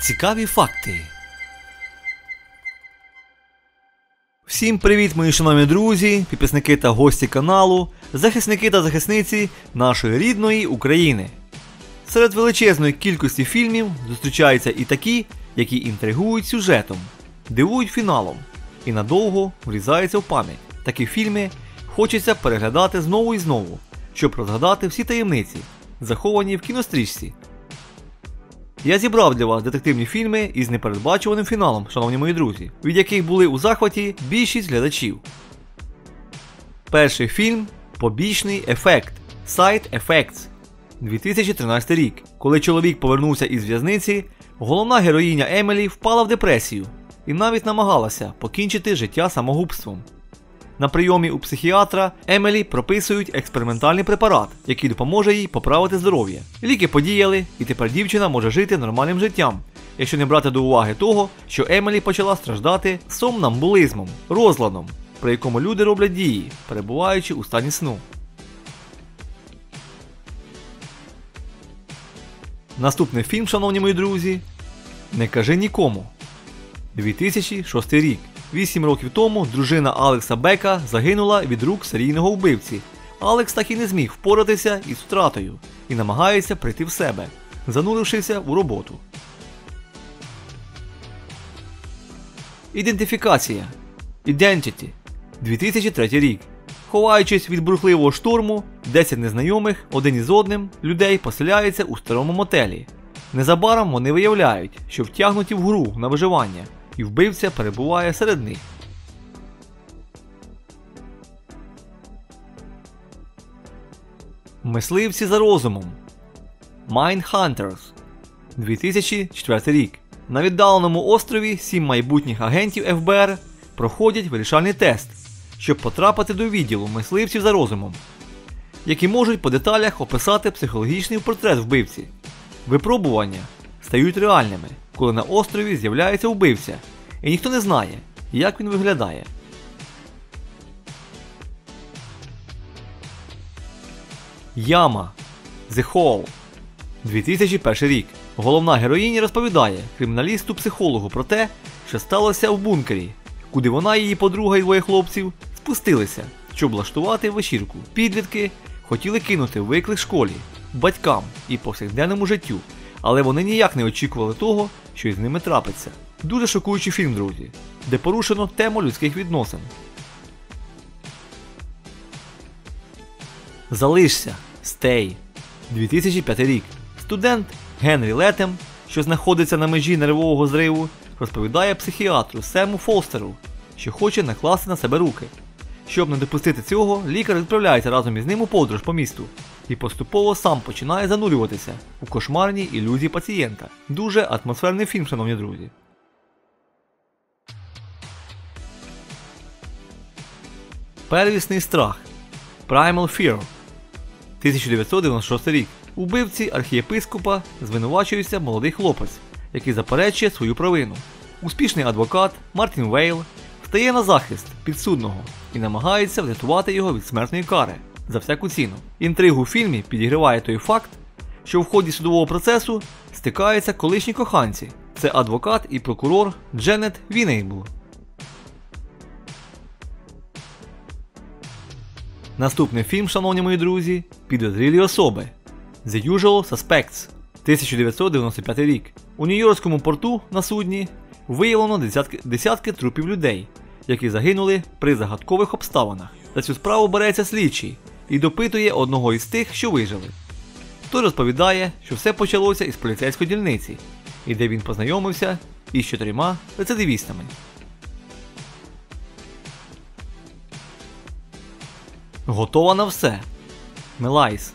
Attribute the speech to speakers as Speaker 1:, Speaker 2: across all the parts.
Speaker 1: Цікаві факти. Всім привіт, мої шановні друзі, підписники та гості каналу, захисники та захисниці нашої рідної України. Серед величезної кількості фільмів зустрічаються і такі, які інтригують сюжетом, дивують фіналом і надовго врізаються в пам'ять. Такі фільми хочеться переглядати знову і знову, щоб розгадати всі таємниці, заховані в кінострічці. Я зібрав для вас детективні фільми із непередбачуваним фіналом, шановні мої друзі, від яких були у захваті більшість глядачів. Перший фільм – «Побічний ефект» Side Effects, 2013 рік. Коли чоловік повернувся із в'язниці, головна героїня Емілі впала в депресію і навіть намагалася покінчити життя самогубством. На прийомі у психіатра Емілі прописують експериментальний препарат, який допоможе їй поправити здоров'я. Ліки подіяли, і тепер дівчина може жити нормальним життям, якщо не брати до уваги того, що Емілі почала страждати сомнамбулізмом, розладом, при якому люди роблять дії, перебуваючи у стані сну. Наступний фільм, шановні мої друзі, «Не кажи нікому», 2006 рік. 8 років тому дружина Алекса Бека загинула від рук серійного вбивці. Алекс так і не зміг впоратися із втратою і намагається прийти в себе, занурившися у роботу. Ідентифікація. Identity. 2003 рік. Ховаючись від бурхливого штурму, 10 незнайомих один із одним людей поселяються у старому мотелі. Незабаром вони виявляють, що втягнуті в гру на виживання, і вбивця перебуває серед них. Мисливці за розумом. Mindhunters. 2004 рік. На віддаленому острові 7 майбутніх агентів ФБР проходять вирішальний тест, щоб потрапити до відділу мисливців за розумом, які можуть по деталях описати психологічний портрет вбивці. Випробування стають реальними, коли на острові з'являється вбивця, і ніхто не знає, як він виглядає. Яма. The Hole. 2001 рік. Головна героїня розповідає криміналісту-психологу про те, що сталося в бункері, куди вона і її подруга і двоє хлопців спустилися, щоб влаштувати вечірку. Підлітки хотіли кинути виклик школі, батькам і повсякденному життю, але вони ніяк не очікували того, що із ними трапиться. Дуже шокуючий фільм, друзі, де порушено тему людських відносин. Залишся. Stay. 2005 рік. Студент Генрі Летем, що знаходиться на межі нервового зриву, розповідає психіатру Сему Фостеру, що хоче накласти на себе руки. Щоб не допустити цього, лікар відправляється разом із ним у подорож по місту і поступово сам починає занурюватися у кошмарні ілюзії пацієнта. Дуже атмосферний фільм, шановні друзі. Первісний страх. Primal Fear. 1996 рік. У вбивці архієпископа звинувачується молодий хлопець, який заперечує свою провину. Успішний адвокат Мартін Вейл стає на захист підсудного і намагається врятувати його від смертної кари за всяку ціну. Інтригу в фільмі підігриває той факт, що в ході судового процесу стикаються колишні коханці. Це адвокат і прокурор Дженет Вінейбл. Наступний фільм, шановні мої друзі, «Підозрілі особи». The Usual Suspects. 1995 рік. У Нью-Йоркському порту на судні виявлено десятки трупів людей, які загинули при загадкових обставинах. За цю справу береться слідчий і допитує одного із тих, що вижили. Той розповідає, що все почалося із поліцейської дільниці, і де він познайомився із 4 рецидивістами. Готова на все. Мелайс.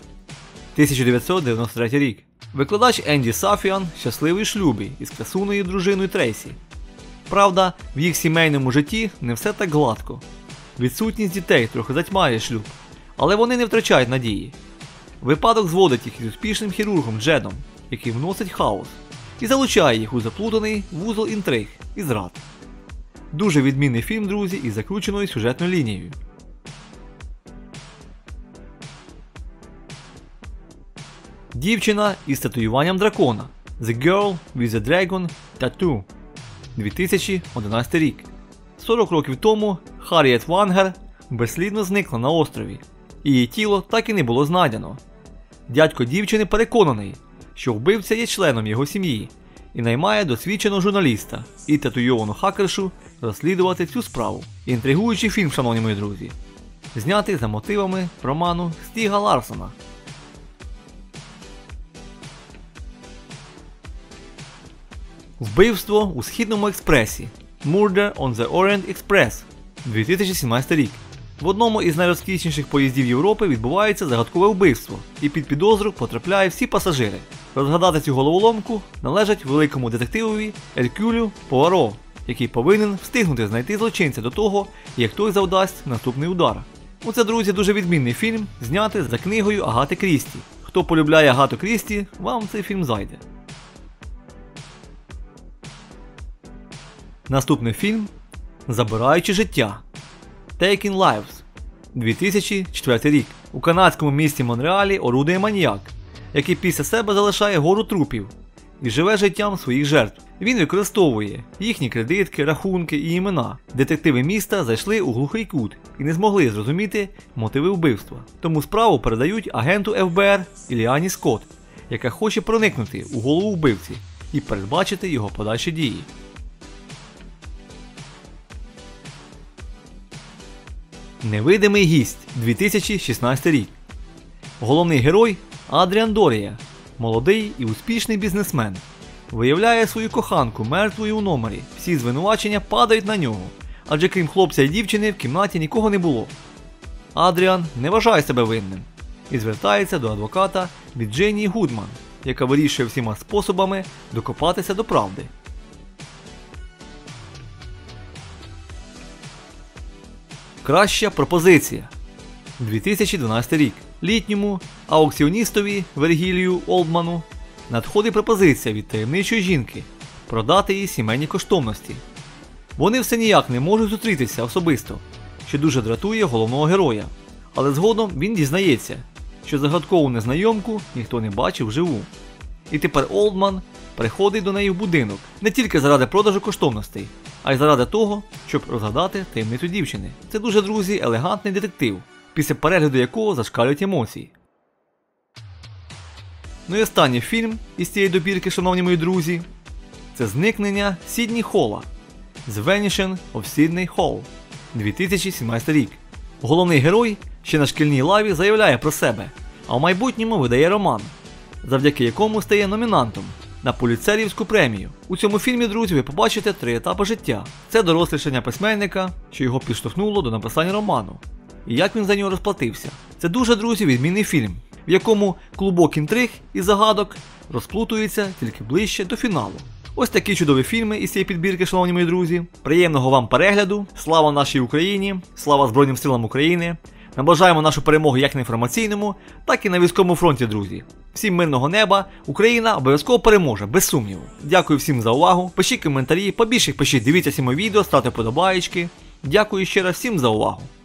Speaker 1: 1993 рік. Викладач Енді Сафіан щасливий в шлюбі із красуною дружиною Трейсі. Правда, в їх сімейному житті не все так гладко. Відсутність дітей трохи затьмарює шлюб, але вони не втрачають надії. Випадок зводить їх із успішним хірургом Джедом, який вносить хаос, і залучає їх у заплутаний вузол інтриг і зрад. Дуже відмінний фільм, друзі, із закрученою сюжетною лінією. Дівчина із татуюванням дракона. The Girl with the Dragon Tattoo, 2011 рік. 40 років тому Харріет Вангер безслідно зникла на острові. Її тіло так і не було знайдено. Дядько дівчини переконаний, що вбивця є членом його сім'ї і наймає досвідченого журналіста і татуйовану хакершу розслідувати цю справу. Інтригуючий фільм, шановні мої друзі, знятий за мотивами роману Стіга Ларсона. Вбивство у Східному експресі, Murder on the Orient Express, 2017 рік. В одному із найрозкішніших поїздів Європи відбувається загадкове вбивство, і під підозру потрапляють всі пасажири. Розгадати цю головоломку належить великому детективові Еркюлю Пуаро, який повинен встигнути знайти злочинця до того, як той завдасть наступний удар. Оце, друзі, дуже відмінний фільм, знятий за книгою Агати Крісті. Хто полюбляє Агату Крісті, вам цей фільм зайде. Наступний фільм «Забираючи життя» Taking Lives, 2004 рік. У канадському місті Монреалі орудує маніяк, який після себе залишає гору трупів і живе життям своїх жертв. Він використовує їхні кредитки, рахунки і імена. Детективи міста зайшли у глухий кут і не змогли зрозуміти мотиви вбивства. Тому справу передають агенту ФБР Іліані Скотт, яка хоче проникнути у голову вбивці і передбачити його подальші дії. Невидимий гість, 2016 рік. Головний герой Адріан Дорія, молодий і успішний бізнесмен, виявляє свою коханку мертвою у номері. Всі звинувачення падають на нього, адже крім хлопця і дівчини в кімнаті нікого не було. Адріан не вважає себе винним і звертається до адвоката Вірджинії Гудман, яка вирішує всіма способами докопатися до правди. Краща пропозиція, 2012 рік. Літньому аукціоністові Вергілію Олдману надходить пропозиція від таємничої жінки продати їй сімейні коштовності. Вони все ніяк не можуть зустрітися особисто, що дуже дратує головного героя. Але згодом він дізнається, що загадкову незнайомку ніхто не бачив вживу. І тепер Олдман приходить до неї в будинок не тільки заради продажу коштовностей, а й заради того, щоб розгадати таємницю дівчини. Це дуже, друзі, елегантний детектив, після перегляду якого зашкалюють емоції. Ну і останній фільм із цієї добірки, шановні мої друзі, це «Зникнення Сідні Холла» The Vanishing of Sydney Hall, 2017 рік. Головний герой ще на шкільній лаві заявляє про себе, а в майбутньому видає роман, завдяки якому стає номінантом на Пулітцерівську премію. У цьому фільмі, друзі, ви побачите 3 етапи життя. Це дорослішання письменника, що його підштовхнуло до написання роману, і як він за нього розплатився. Це дуже, друзі, відмінний фільм, в якому клубок інтриг і загадок розплутується тільки ближче до фіналу. Ось такі чудові фільми із цієї підбірки, шановні мої друзі. Приємного вам перегляду. Слава нашій Україні, слава Збройним силам України. Наближаємо нашу перемогу як на інформаційному, так і на військовому фронті, друзі. Всім мирного неба, Україна обов'язково переможе, без сумніву. Дякую всім за увагу, пишіть коментарі, побільше їх пишіть, дивіться всі мої відео, ставте подобаєчки. Дякую ще раз всім за увагу.